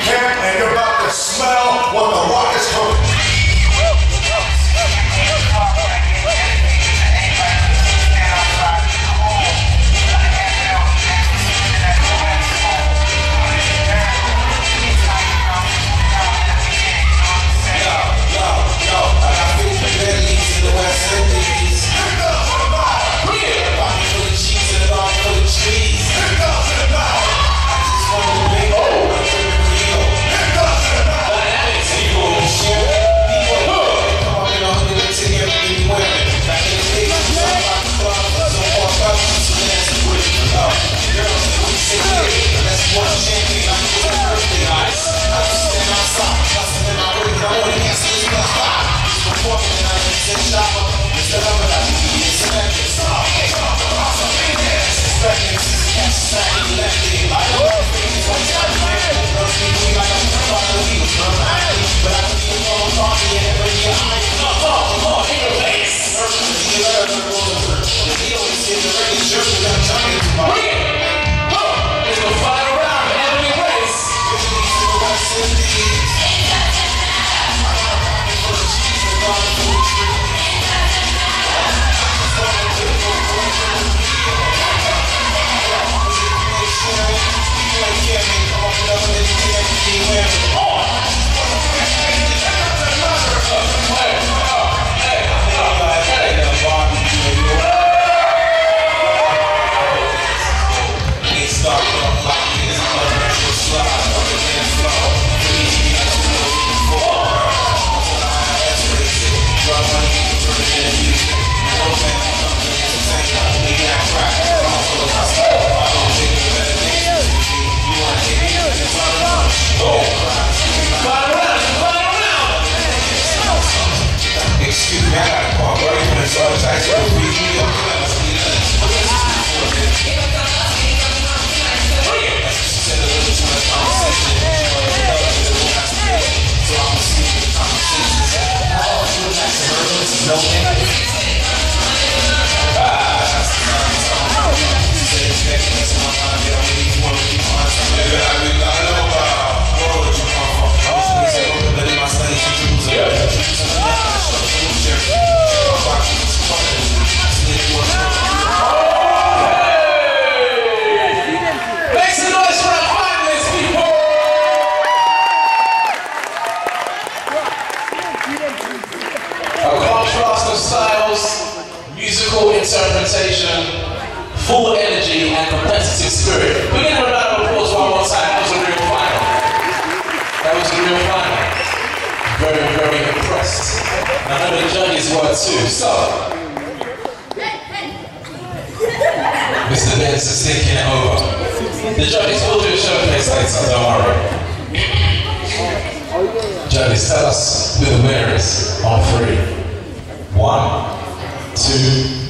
camp and you're about to smell what the rock is cooking. Interpretation, full energy and competitive spirit. We're going to have a round of applause one more time. That was a real final. That was a real final. Very, very impressed. I know the judges were too. So, Mr. Benz is taking it over. The judges will do a showcase later, don't worry. Judges, tell us who the winner is on 3. 1, 2,